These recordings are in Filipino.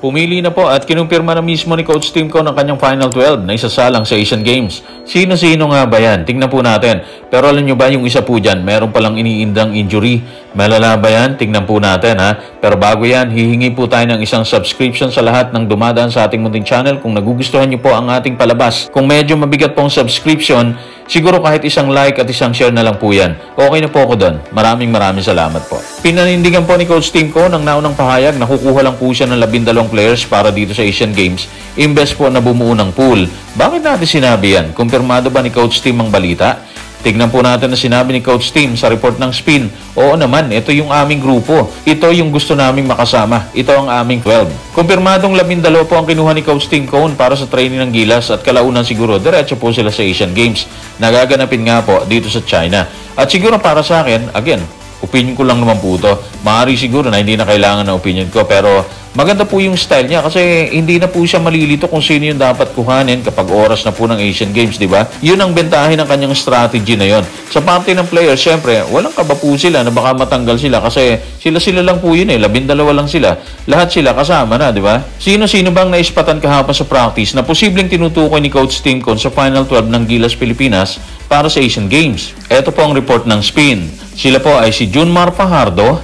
Pumili na po at kinumpirma na mismo ni Coach Tim Cone ang kanyang Final 12 na isasalang sa Asian Games. Sino-sino nga ba yan? Tingnan po natin. Pero alam nyo ba yung isa po dyan, meron palang iniindang injury. Malala ba yan? Tingnan po natin ha. Pero bago yan, hihingi po tayo ng isang subscription sa lahat ng dumadaan sa ating munting channel kung nagugustuhan nyo po ang ating palabas. Kung medyo mabigat pong subscription, siguro kahit isang like at isang share na lang po yan. Okay na po ako doon. Maraming salamat po. Pinanindigan po ni Coach Tim Cone ang naunang pahayag na kukuha lang po siya ng 12 players para dito sa Asian Games, imbes po na bumuo ng pool. Bakit natin sinabi yan? Kumpirmado ba ni Coach Tim ang balita? Tignan po natin na sinabi ni Coach Tim sa report ng Spin. Oo naman, ito yung aming grupo. Ito yung gusto naming makasama. Ito ang aming 12. Kumpirmadong 12 po ang kinuha ni Coach Tim Cone para sa training ng Gilas at kalaunan siguro, diretso po sila sa Asian Games. Nagaganapin nga po dito sa China. At siguro para sa akin, again, opinion ko lang naman po ito. Maaari siguro na hindi na kailangan ng opinion ko, pero maganda po yung style niya kasi hindi na po siya malilito kung sino yung dapat kuhanin kapag oras na po ng Asian Games, di ba? Yun ang bentahin ng kanyang strategy na yon. Sa parte ng players, syempre, walang kaba po sila na baka matanggal sila kasi sila lang po yun 12 lang sila. Lahat sila kasama na, di ba? Sino-sino bang naispatan kahapon sa practice na posibleng tinutukoy ni Coach Tim Cone sa Final 12 ng Gilas Pilipinas para sa Asian Games? Ito po ang report ng Spin. Sila po ay si Junmar Fajardo,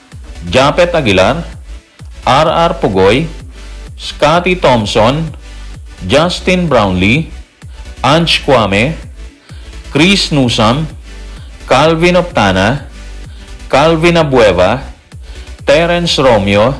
Japet Aguilar, R.R. Pugoy, Scotty Thompson, Justin Brownlee, Ange Kwame, Chris Newsome, Calvin Optana, Calvin Abueva, Terence Romeo,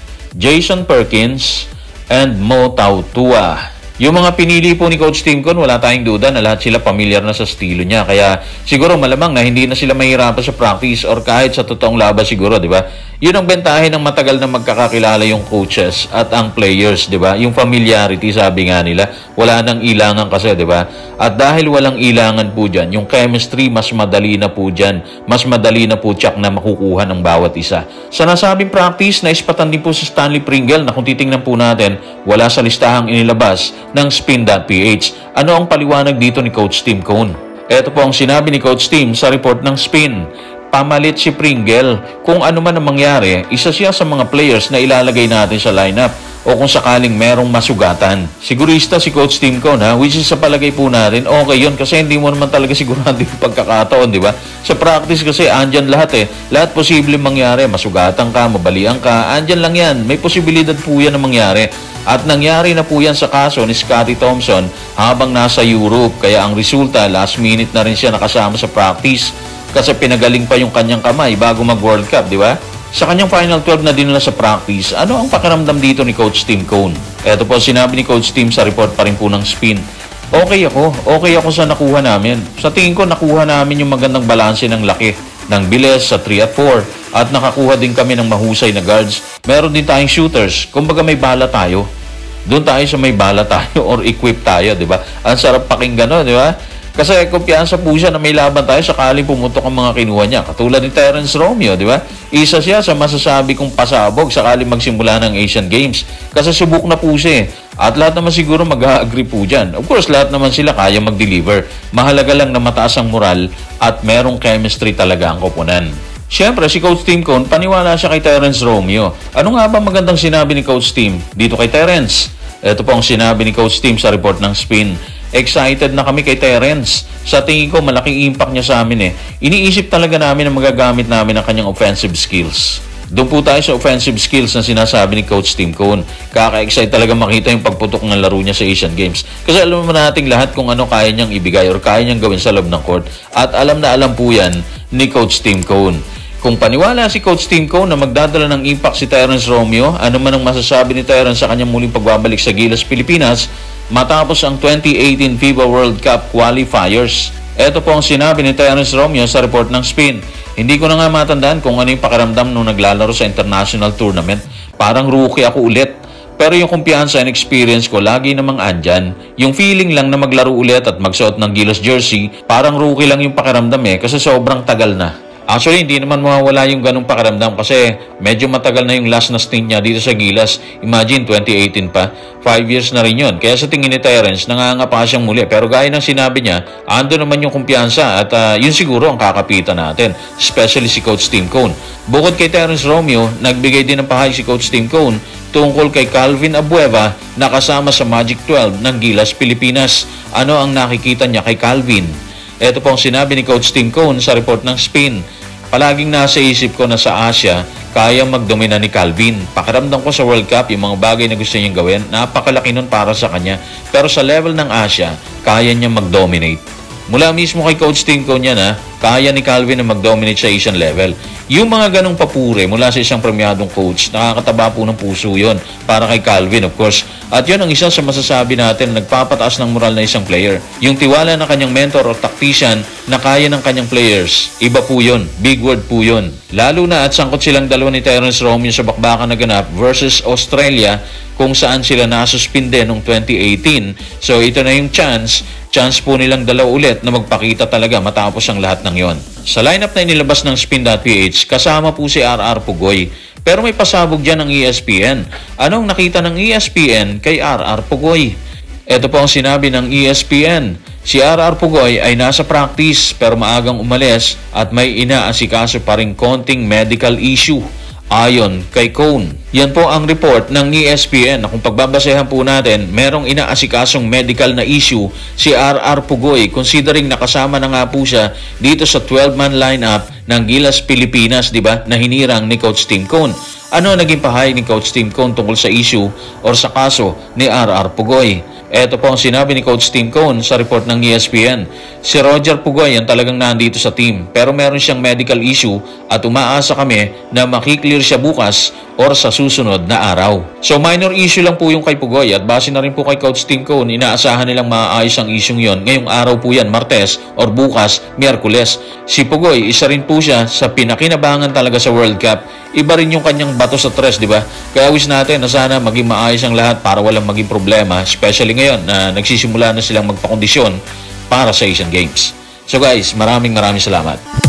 Jason Perkins, and Mo Tautua. Yung mga pinili po ni Coach Tim Cone, wala tayong duda na lahat sila pamilyar na sa estilo niya. Kaya siguro malamang na hindi na sila mahirapan sa practice or kahit sa totoong laban siguro, di ba? Yun ang bentahin ng matagal na magkakakilala yung coaches at ang players, di ba? Yung familiarity, sabi nga nila, wala nang ilangan kasi, di ba? At dahil walang ilangan po dyan, yung chemistry mas madali na po dyan. Mas madali na po tsak na makukuha ng bawat isa. Sa nasabing practice, naispatan din po sa Stanley Pringle na kung titingnan po natin, wala sa listahang inilabas ng Spin.ph. Ano ang paliwanag dito ni Coach Tim Cone? Ito po ang sinabi ni Coach Tim sa report ng Spin. Pamalit si Pringle. Kung ano man ang mangyari, isa siya sa mga players na ilalagay natin sa lineup o kung sakaling merong masugatan. Sigurista si Coach Tim Cone, which is sa palagay po natin, okay yun kasi hindi mo naman talaga sigurado yung pagkakataon, di ba? Sa practice kasi, andyan lahat Lahat posibleng mangyari. Masugatan ka, mabalian ka, andyan lang yan. May posibilidad po yan na mangyari. At nangyari na po yan sa kaso ni Scotty Thompson habang nasa Europe. Kaya ang resulta, last minute na rin siya nakasama sa practice kasi pinagaling pa yung kanyang kamay bago mag-World Cup, di ba? Sa kanyang Final 12 na dinala sa practice, ano ang pakiramdam dito ni Coach Tim Cone? Ito po sinabi ni Coach Tim sa report pa rin po ng Spin. Okay ako sa nakuha namin. Sa tingin ko, nakuha namin yung magandang balanse ng laki ng bilis sa 3 at 4 at nakakuha din kami ng mahusay na guards. Meron din tayong shooters. Kumbaga may bala tayo. Doon tayo sa may bala tayo or equip tayo, di ba? Ang sarap pakinggan, no, di ba? Kasi kumpiyansa po siya na may laban tayo sakaling pumutok ang mga kinuha niya. Katulad ni Terence Romeo, di ba? Isa siya sa masasabi kong pasabog sakaling magsimula ng Asian Games. Kasi subok na po siya At lahat naman siguro mag-agree po dyan. Of course, lahat naman sila kaya mag-deliver. Mahalaga lang na mataas ang moral at merong chemistry talaga ang koponan. Siyempre, si Coach Tim Cone, paniwala siya kay Terence Romeo. Ano nga ba magandang sinabi ni Coach Tim dito kay Terence? Ito po ang sinabi ni Coach Tim sa report ng Spin. Excited na kami kay Terence. Sa tingin ko, malaking impact niya sa amin Iniisip talaga namin na magagamit namin ang kanyang offensive skills. Doon po tayo sa offensive skills na sinasabi ni Coach Tim Cone. Kaka-excite talaga makita yung pagputok ng laro niya sa Asian Games. Kasi alam naman natin lahat kung ano kaya niyang ibigay or kaya niyang gawin sa loob ng court. At alam na alam po yan ni Coach Tim Cone. Kung paniwala si Coach Tim Cone na magdadala ng impact si Terence Romeo, ano man ang masasabi ni Terence sa kanyang muling pagbabalik sa Gilas Pilipinas matapos ang 2018 FIBA World Cup qualifiers. Ito po ang sinabi ni Terence Romeo sa report ng Spin. Hindi ko na nga matandaan kung ano yung pakiramdam nung naglalaro sa international tournament. Parang rookie ako ulit. Pero yung kumpiyansa and experience ko lagi namang andyan. Yung feeling lang na maglaro ulit at magsuot ng Gilas jersey, parang rookie lang yung pakiramdam kasi sobrang tagal na. Actually, hindi naman mawawala yung ganung pakiramdam kasi medyo matagal na yung last na stint niya dito sa Gilas. Imagine, 2018 pa. 5 years na rin yun. Kaya sa tingin ni Terence, nangangapa siyang muli. Pero gaya ng sinabi niya, ando naman yung kumpiyansa at yun siguro ang kakapitan natin. Especially si Coach Tim Cone. Bukod kay Terence Romeo, nagbigay din ng pahay si Coach Tim Cone tungkol kay Calvin Abueva na kasama sa Magic 12 ng Gilas, Pilipinas. Ano ang nakikita niya kay Calvin? Ito po ang sinabi ni Coach Tim Cone sa report ng Spin. Palaging nasa isip ko na sa Asia, kaya magdomina ni Calvin. Pakiramdam ko sa World Cup, yung mga bagay na gusto niyang gawin, napakalaki nun para sa kanya. Pero sa level ng Asia, kaya niya mag-dominate. Mula mismo kay Coach Tim Cone yan kaya ni Calvin na mag-dominate sa Asian level. Yung mga ganong papuri mula sa isang premyadong coach, nakakataba po ng puso yon para kay Calvin, of course. At yun ang isa sa masasabi natin na nagpapataas ng moral na isang player. Yung tiwala ng kanyang mentor o tactician na kaya ng kanyang players. Iba po yun. Big word po yun. Lalo na at sangkot silang dalawa ni Terence Romeo sa bakbakan na ganap versus Australia kung saan sila nasuspinde noong 2018. So ito na yung chance po nilang dalaw ulit na magpakita talaga matapos ang lahat ng yon. Sa lineup na inilabas ng Spin.ph, kasama po si RR Pugoy. Pero may pasabog dyan ng ESPN. Anong nakita ng ESPN kay RR Pugoy? Ito po ang sinabi ng ESPN. Si RR Pugoy ay nasa practice pero maagang umalis at may inaasikaso pa ring konting medical issue. Ayon kay Cone. Yan po ang report ng ESPN na kung pagbabasehan po natin, merong inaasikasong medical na issue si RR Pugoy considering nakasama na nga po siya dito sa 12-man lineup ng Gilas Pilipinas, di ba, na hinirang ni Coach Tim Cone. Ano naging pahay ni Coach Tim Cone tungkol sa issue or sa kaso ni RR Pugoy? Ito po ang sinabi ni Coach Tim Cone sa report ng ESPN. Si Roger Pugoy ang talagang nandito sa team pero meron siyang medical issue at umaasa kami na makiklear siya bukas or sa susunod na araw. So minor issue lang po yung kay Pugoy at base na rin po kay Coach Tim Cone, inaasahan nilang maaayos ang issue yon. Ngayong araw po yan, Martes or bukas, Miyerkules. Si Pugoy, isa rin po siya sa pinakinabangan talaga sa World Cup. Iba rin yung kanyang bato sa tres, di ba? Kaya wish natin na sana maging maayos ang lahat para walang maging problema, especially ngayon na nagsisimula na silang magpakondisyon para sa Asian Games. So guys, maraming salamat.